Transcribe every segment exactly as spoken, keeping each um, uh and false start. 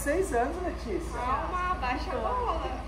dezesseis anos, Letícia. Calma, baixa a bola.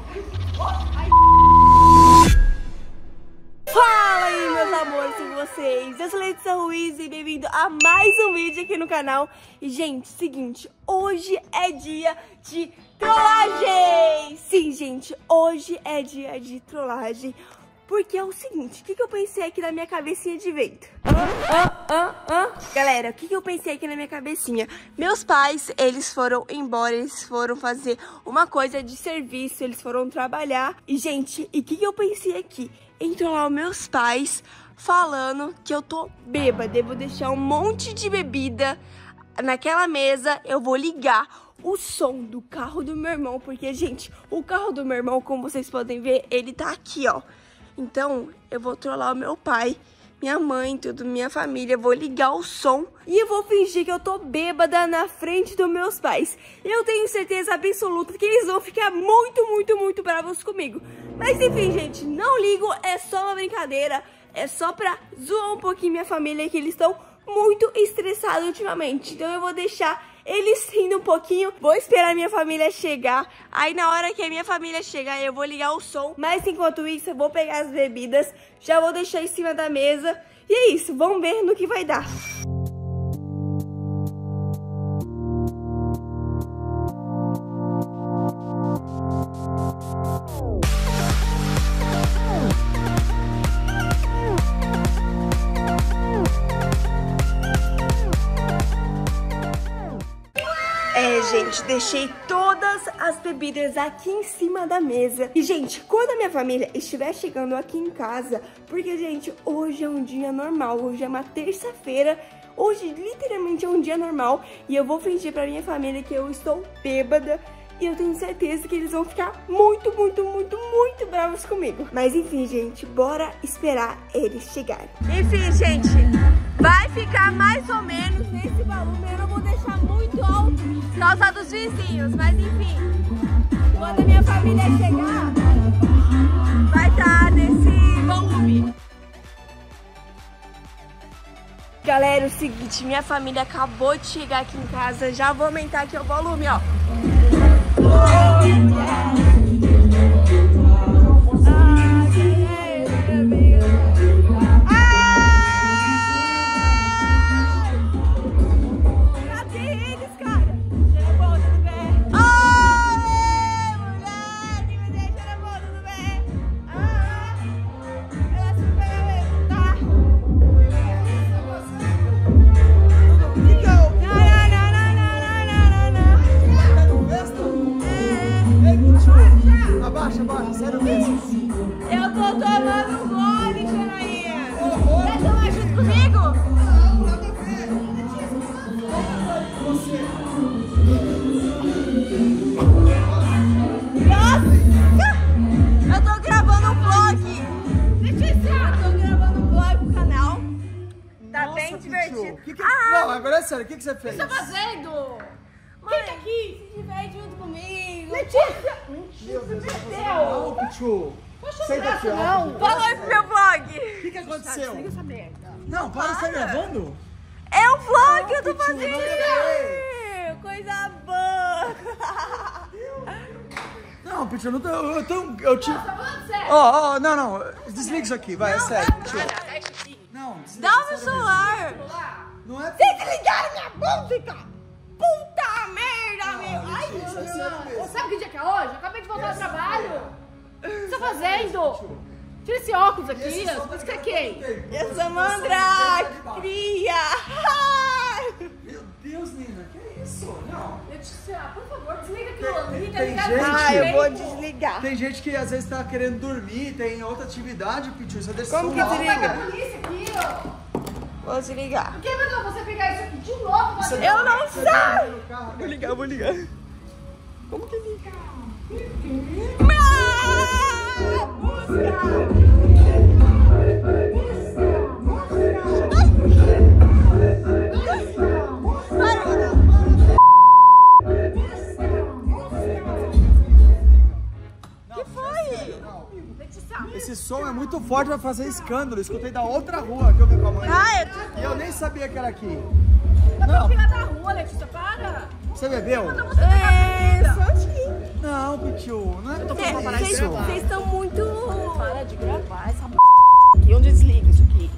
Fala aí, meus amores, com vocês? Eu sou Letícia Ruiz e bem-vindo a mais um vídeo aqui no canal. E, gente, seguinte, hoje é dia de trollagem! Sim, gente, hoje é dia de trollagem. Porque é o seguinte, o que, que eu pensei aqui na minha cabecinha de vento? Ah, ah, ah. Galera, o que, que eu pensei aqui na minha cabecinha? Meus pais, eles foram embora, eles foram fazer uma coisa de serviço, eles foram trabalhar. E, gente, e o que, que eu pensei aqui? Em trollar os meus pais falando que eu tô bêbada. Eu vou deixar um monte de bebida naquela mesa, eu vou ligar o som do carro do meu irmão. Porque, gente, o carro do meu irmão, como vocês podem ver, ele tá aqui, ó. Então, eu vou trollar o meu pai, minha mãe, tudo, minha família. Eu vou ligar o som e eu vou fingir que eu tô bêbada na frente dos meus pais. Eu tenho certeza absoluta que eles vão ficar muito, muito, muito bravos comigo. Mas enfim, gente, não ligo, é só uma brincadeira. É só pra zoar um pouquinho minha família, que eles estão muito estressados ultimamente. Então eu vou deixar eles rindo um pouquinho, vou esperar a minha família chegar. Aí na hora que a minha família chegar, eu vou ligar o som. Mas enquanto isso, eu vou pegar as bebidas, já vou deixar em cima da mesa. E é isso, vamos ver no que vai dar. É, gente, deixei todas as bebidas aqui em cima da mesa. E, gente, quando a minha família estiver chegando aqui em casa, porque, gente, hoje é um dia normal, hoje é uma terça-feira, hoje literalmente é um dia normal, e eu vou fingir pra minha família que eu estou bêbada, e eu tenho certeza que eles vão ficar muito, muito, muito, muito bravos comigo. Mas, enfim, gente, bora esperar eles chegarem. Enfim, gente, vai ficar mais ou menos nesse volume, eu não vou deixar muito alto por causa dos vizinhos, mas enfim, quando a minha família chegar, vai estar nesse volume. Galera, é o seguinte, minha família acabou de chegar aqui em casa, já vou aumentar aqui o volume, ó. Abaixa, abaixa, sério mesmo. Eu tô tomando um gole, Janaína. Quer tomar junto comigo? Não, nada a ver. Você. Nossa! Eu tô gravando um vlog. Letícia, eu tô gravando um vlog pro canal. Tá Nossa, bem divertido. Que que... Ah, Não, agora é sério, o que, que você fez? O que você tá fazendo? Mãe, Fica aqui. se tiver junto comigo. Letícia! Meu Deus, Meu! não, Pichu. Poxa, Senta aqui, ó. não. Fala aí pro meu vlog. O que, que aconteceu? Desliga essa merda. Não, para, você tá gravando? É um vlog que eu tô Pichu, fazendo. não Coisa boa. Não, Pichu, eu não tô. Eu, tô, eu te. Tá falando sério? Ó, ó, não, não. Desliga isso aqui, vai, é sério, Pichu. Não, desliga. Dá o meu sério celular. mesmo. Não é. Vocês desligaram minha música. Puta merda, meu. Ai, Isso é sério Você mesmo. sabe que dia que é hoje? Eu acabei de voltar do trabalho. O que você tá fazendo? Tira esse óculos aqui. Você quer quem? eu sou Mandra, cria. Meu Deus, Nina, que é isso? Não. Letícia, por favor, desliga aquilo ali. Tá Tem ligado? gente- Ah, eu vou Direito. desligar. Tem gente que às vezes tá querendo dormir, tem outra atividade, Pichu. Você deixa Como o que som alto. desliga? Vai a polícia aqui, ó. Vou desligar. Quem mandou você pegar isso aqui de novo? Você Você... Eu não Você sei. tá no carro, Vou né? ligar, vou ligar. Como que liga? Esse som é muito forte, vai fazer escândalo. Escutei da outra rua que eu vi com a mãe. Ah, eu tô... E eu nem sabia que era aqui. Tá pra fila da rua, Letícia, para! Você bebeu? É, só aqui. Não, Pitiu, não é pra É, falar Vocês isso. vocês estão muito... Para de gravar essa b... aqui. Onde desliga isso aqui?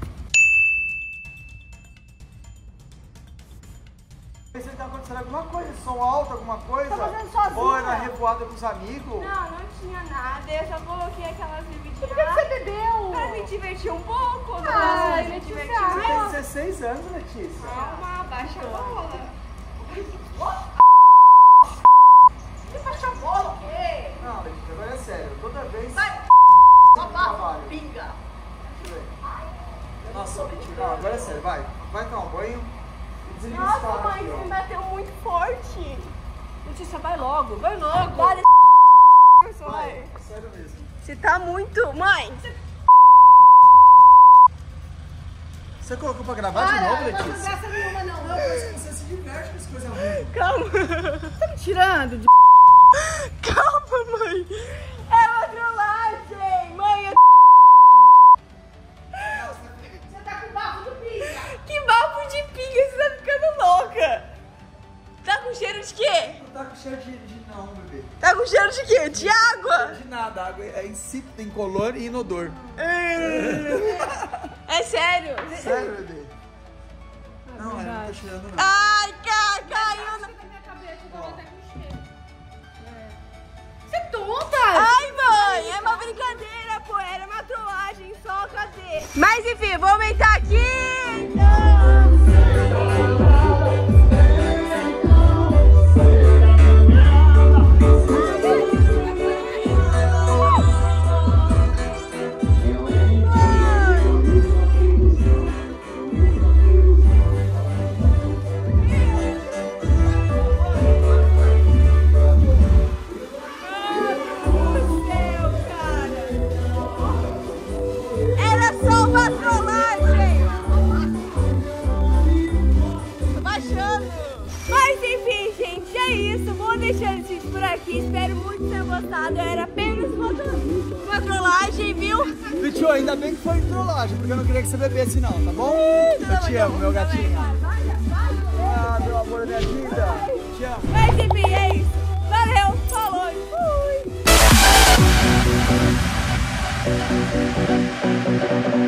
Pensei que tá acontecendo alguma coisa, som alto, alguma coisa. Tá fazendo sozinha. Ou é na revoada com os amigos. Não, não tinha nada. Eu só coloquei aquelas bebidinhas. Por que você bebeu? Pra me divertir um pouco. Ai, Nossa, me Letícia, divertir. ai, Você tem dezesseis anos, Letícia. Calma, baixa a bola. Que baixa a bola, o quê? Não, Letícia, agora é sério. Toda vez... Vai. trabalho. Pinga. Deixa eu ver. Nossa, Letícia, não, agora é sério. Vai, vai tomar um banho. Desliga esse Nossa, carro mãe, aqui, você ó. me bateu muito forte. Letícia, vai logo, vai logo. Para, Vai, sério mesmo. você tá muito... Mãe, Você colocou pra gravar de Para, novo, não vai fazer Letícia? graça nenhuma, não. Não, mas você se diverte com as coisas ruins. calma. Tá me tirando de... Calma, mãe. É uma trollagem. Mãe, eu... Você tá com bafo do pinga. que bafo de pinga, você tá ficando louca. Tá com cheiro de quê? Não tá com cheiro de, de não, bebê. Tá com cheiro de quê? De água. De nada, a água é insípida, incolor e inodor. É sério? Sério, bebê? Não, ela não tá cheirando não. Ai, ca- caiu na... Na minha cabeça, eu tava até com cheiro. Você é tonta? Ai, mãe, é uma brincadeira, pô. Era uma trollagem só, cadê? Mas enfim, vou aumentar aqui, então. Era só uma trollagem! Tô baixando! Mas enfim, gente, é isso. Vou deixando esse vídeo por aqui. Espero muito ter gostado. Era apenas uma, tro- uma trollagem, viu? Pitiu, ainda bem que foi trollagem, porque eu não queria que você bebesse não, tá bom? Eu te amo, meu gatinho. Ah, meu amor da minha vida. Te amo. Mas enfim, é isso. Valeu, falou e fui!